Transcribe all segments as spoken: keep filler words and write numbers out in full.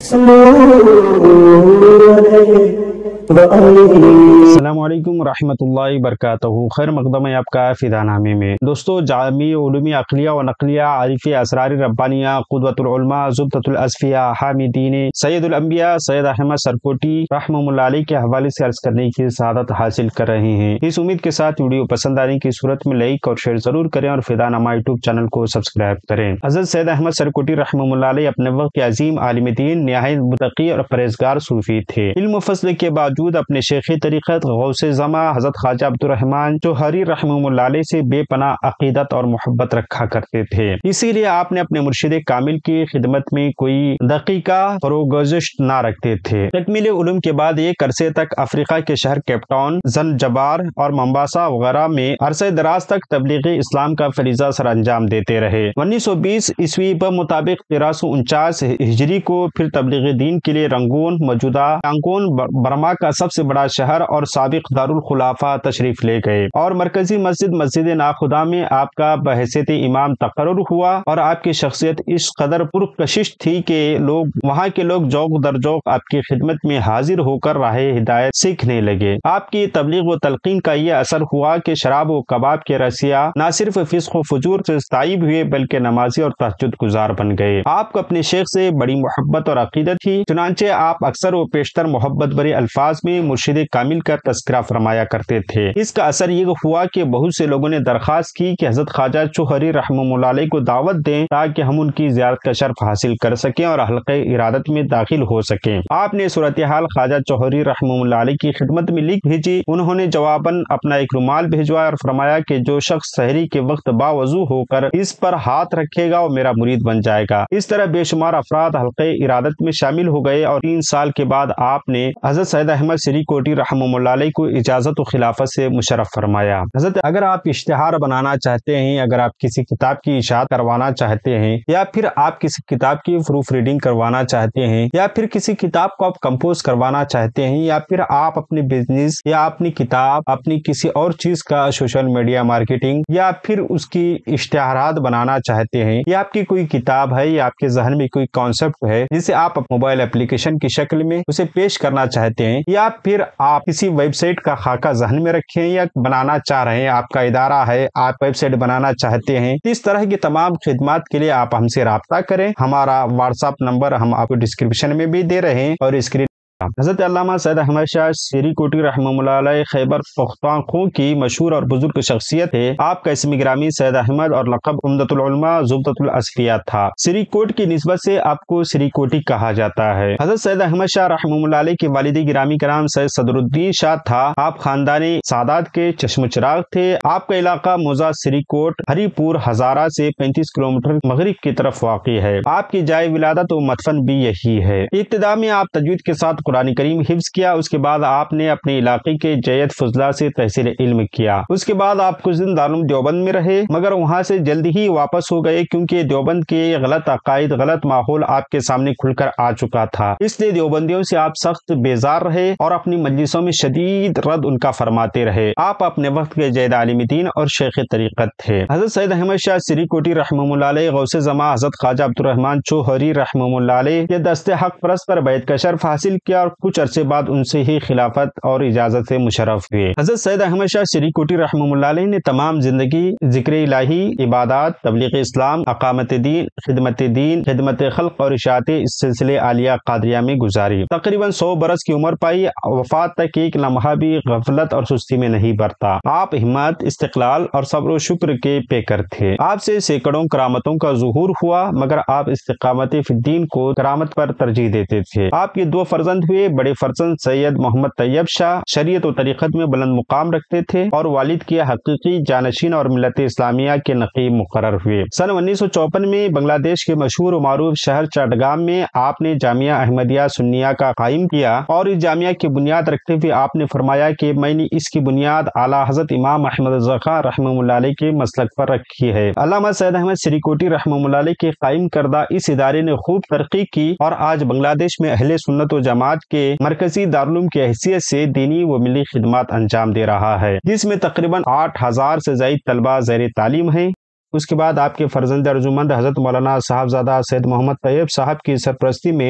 السلام علیکم ورحمۃ اللہ وبرکاتہ۔ خیر مقدم ہے آپ کا فدا نامے میں۔ دوستو، جامع علوم عقلیہ و نقلیہ عارف اسرار ربانیہ قدوۃ العلماء زبدۃ الاصفیاء حامدین سید الانبیاء سید احمد سرکوٹی رحمہ اللہ علیہ کے حوالے سے عرض کرنے کی سعادت حاصل کر رہے ہیں۔ اس امید کے ساتھ ویڈیو پسند آنے کی صورت میں لائک اور شیئر ضرور کریں اور فدا نامہ یوٹیوب چینل کو سبسکرائب کریں۔ حضرت سید احمد سرکوٹی رحمہ اللہ علیہ اپنے وقت کے عظیم عالم دین، نہایت متقی اور پرہیزگار صوفی تھے۔ علم و فضل کے باوجود اپنے شیخ طریقت غوث زماں حضرت خواجہ عبدالرحمن جوہری رحمہ اللہ علیہ سے بے پناہ عقیدت اور محبت رکھا کرتے تھے۔ اسی لیے آپ نے اپنے مرشد کامل کی خدمت میں کوئی دقیقہ فروگزش نہ رکھتے تھے۔ تکمیل علوم کے بعد ایک عرصے تک افریقہ کے شہر کیپ ٹاؤن، زنجبار اور ممباسا وغیرہ میں عرصہ دراز تک تبلیغ اسلام کا فریضہ سر انجام دیتے رہے۔ انیس سو بیس عیسوی بمطابق تیرہ سو انچاس ہجری کو پھر تبلیغ دین کے لیے رنگون، موجودہ یانگون برما کا سب سے بڑا شہر اور سابق دارالخلافہ تشریف لے گئے اور مرکزی مسجد مسجد ناخدا میں آپ کا بحیثیت امام تقرر ہوا، اور آپ کی شخصیت اس قدر پرکشش تھی کہ لوگ وہاں کے لوگ ذوق در ذوق آپ کی خدمت میں حاضر ہو کر راہ ہدایت سیکھنے لگے۔ آپ کی تبلیغ و تلقین کا یہ اثر ہوا کہ شراب و کباب کے رسیا نہ صرف فسق و فجور سے تائب ہوئے بلکہ نمازی اور تہجد گزار بن گئے۔ آپ کو اپنے شیخ سے بڑی محبت اور عقیدت تھی، چنانچہ آپ اکثر و بیشتر محبت بھرے الفاظ میں مرشد کامل کا تذکرہ فرمایا کرتے تھے۔ اس کا اثر یہ ہوا کہ بہت سے لوگوں نے درخواست کی کہ حضرت خواجہ جوہری رحمہ اللہ علیہ کو دعوت دیں تاکہ ہم ان کی زیارت کا شرف حاصل کر سکیں اور حلقہ ارادت میں داخل ہو سکیں۔ آپ نے صورتحال خواجہ جوہری رحمہ اللہ علیہ کی خدمت میں لکھ بھیجی۔ انہوں نے جواباً اپنا ایک رومال بھیجوایا اور فرمایا کہ جو شخص سحری کے وقت باوضو ہو کر اس پر ہاتھ رکھے گا وہ میرا مرید بن جائے گا۔ اس طرح بے شمار افراد حلقہ ارادت میں شامل ہو گئے اور تین سال کے بعد آپ نے حضرت سید احمد سری کوٹی رحمہ اللہ علیہ کو اجازت و خلافت سے مشرف فرمایا۔ حضرت، اگر آپ اشتہار بنانا چاہتے ہیں، اگر آپ کسی کتاب کی اشاعت کروانا چاہتے ہیں، یا پھر آپ کسی کتاب کی پروف ریڈنگ کروانا چاہتے ہیں، یا پھر کسی کتاب کو آپ کمپوز کروانا چاہتے ہیں، یا پھر آپ اپنی بزنس یا اپنی کتاب اپنی کسی اور چیز کا سوشل میڈیا مارکیٹنگ یا پھر اس کی اشتہارات بنانا چاہتے ہیں، یا آپ کی کوئی کتاب ہے یا آپ کے ذہن میں کوئی کانسیپٹ ہے جسے آپ موبائل اپلیکیشن کی شکل میں اسے پیش کرنا چاہتے ہیں، یا پھر آپ کسی ویب سائٹ کا خاکہ ذہن میں رکھیں یا بنانا چاہ رہے ہیں، آپ کا ادارہ ہے، آپ ویب سائٹ بنانا چاہتے ہیں، اس طرح کی تمام خدمات کے لیے آپ ہم سے رابطہ کریں۔ ہمارا واٹس ایپ نمبر ہم آپ کو ڈسکرپشن میں بھی دے رہے ہیں اور اسکرین۔ حضرت علامہ سید احمد شاہ سری کوٹی رحمہ اللہ علیہ خیبر پختونخوا کی مشہور اور بزرگ شخصیت ہے۔ آپ کا اسم گرامی سید احمد اور لقب عمدۃ العلماء زبدۃ الاصفیاء تھا۔ سری کوٹ کی نسبت سے آپ کو سری کوٹی کہا جاتا ہے۔ حضرت سید احمد شاہ رحمہ اللہ علیہ کے والد گرامی کا نام سید صدر الدین شاہ تھا۔ آپ خاندانی سادات کے چشم چراغ تھے۔ آپ کا علاقہ موضع سری کوٹ ہری پور ہزارہ سے پینتیس کلومیٹر مغرب کی طرف واقع ہے۔ آپ کی جائے ولادت و مدفن بھی یہی ہے۔ ابتدا میں آپ تجوید کے ساتھ قرآن کریم حفظ کیا، اس کے بعد آپ نے اپنے علاقے کے جیت فضلہ سے تحصیل علم کیا۔ اس کے بعد آپ کچھ دن دارالعلوم دیوبند میں رہے، مگر وہاں سے جلدی ہی واپس ہو گئے کیونکہ دیوبند کے غلط عقائد، غلط ماحول آپ کے سامنے کھل کر آ چکا تھا، اس لیے دیوبندیوں سے آپ سخت بیزار رہے اور اپنی مجلسوں میں شدید رد ان کا فرماتے رہے۔ آپ اپنے وقت کے جید عالم دین اور شیخ طریقت تھے۔ حضرت سید احمد شاہ سری کوٹی رحمہ اللہ علیہ غوث زماں حضرت خواجہ عبدالرحمن جوہری رحمہ اللہ علیہ کے دست حق پرست پر بیعت کا شرف حاصل کیا اور کچھ عرصے بعد ان سے ہی خلافت اور اجازت سے مشرف ہوئے۔ حضرت سید احمد شاہ سری کوٹی رحمہ اللہ علیہ نے تمام زندگی ذکر الہی، عبادات، تبلیغ اسلام، اقامت دین، خدمت دین، خدمت خلق اور اشاعت اس سلسلے عالیہ قادریہ میں گزاری۔ تقریباً سو برس کی عمر پائی، وفات تک ایک لمحہ بھی غفلت اور سستی میں نہیں برتا۔ آپ ہمت، استقلال اور صبر و شکر کے پیکر تھے۔ آپ سے سینکڑوں کرامتوں کا ظہور ہوا، مگر آپ استقامت فی الدین کو کرامت پر ترجیح دیتے تھے۔ آپ کے دو فرزند ہوئے، بڑے فرزند سید محمد طیب شاہ شریعت و طریقت میں بلند مقام رکھتے تھے اور والد کے حقیقی جانشین اور ملت اسلامیہ کے نقیب مقرر ہوئے۔ سن انیس سو چوپن میں بنگلہ دیش کے مشہور و معروف شہر چٹگام میں آپ نے جامعہ احمدیہ سنیہ کا قائم کیا اور اس جامعہ کی بنیاد رکھتے ہوئے آپ نے فرمایا کہ میں نے اس کی بنیاد اعلیٰ حضرت امام احمد رضا خان رحمہ اللہ علیہ کے مسلک پر رکھی ہے۔ علامہ سید احمد سری کوٹی رحمہ اللہ علیہ کے قائم کردہ اس ادارے نے خوب ترقی کی اور آج بنگلہ دیش میں اہل سنت و جماعت کے مرکزی دارالعلوم کی حیثیت سے دینی و ملی خدمات انجام دے رہا ہے، جس میں تقریباً آٹھ ہزار سے زائد طلبہ زیر تعلیم ہیں۔ اس کے بعد آپ کے فرزند ارجمند حضرت مولانا صاحبزادہ سید محمد طیب صاحب کی سرپرستی میں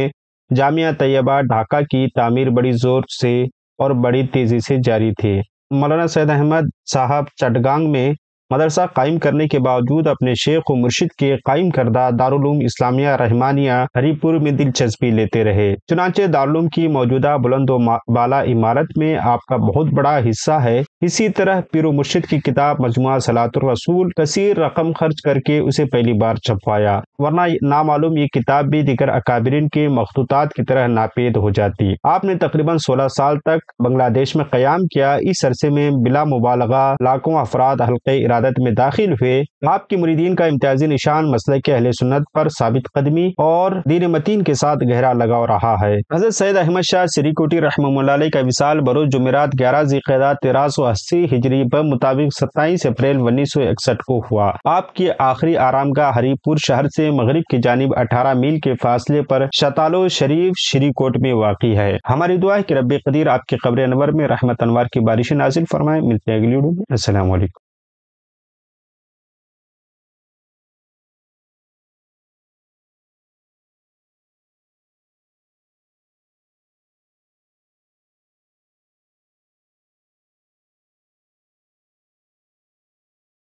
جامعہ طیبہ ڈھاکہ کی تعمیر بڑی زور سے اور بڑی تیزی سے جاری تھی۔ مولانا سید احمد صاحب چٹگانگ میں مدرسہ قائم کرنے کے باوجود اپنے شیخ و مرشد کے قائم کردہ دارالعلوم اسلامیہ رحمانیہ ہری پور میں دلچسپی لیتے رہے۔ چنانچہ دارالعلوم کی موجودہ بلند و بالا عمارت میں آپ کا بہت بڑا حصہ ہے۔ اسی طرح پیر و مرشد کی کتاب مجموعہ صلاۃ الرسول کثیر رقم خرچ کر کے اسے پہلی بار چھپوایا، ورنہ نامعلوم یہ کتاب بھی دیگر اکابرین کے مخطوطات کی طرح ناپید ہو جاتی۔ آپ نے تقریباً سولہ سال تک بنگلہ دیش میں قیام کیا۔ اس عرصے میں بلا مبالغہ لاکھوں افراد حلقہ ارادت میں داخل ہوئے۔ آپ کے مریدین کا امتیازی نشان مسلک اہل سنت پر ثابت قدمی اور دین متین کے ساتھ گہرا لگاؤ رہا ہے۔ حضرت سید احمد شاہ سری کوٹی رحمہ اللہ علیہ کا وصال بروز جمعرات گیارہ ذی القعدہ تیرہ سو اسی ہجری بمطابق ستائیس اپریل انیس سو اکسٹھ کو ہوا۔ آپ کی آخری آرام گاہ ہری پور شہر سے مغرب کی جانب اٹھارہ میل کے فاصلے پر شتالو شریف شری کوٹ میں واقع ہے۔ ہماری دعا ہے کہ رب قدیر آپ کی قبر انور میں رحمت انوار کی بارش نازل فرمائے۔ ملتے ہیں اگلی ویڈیو میں۔ السلام علیکم۔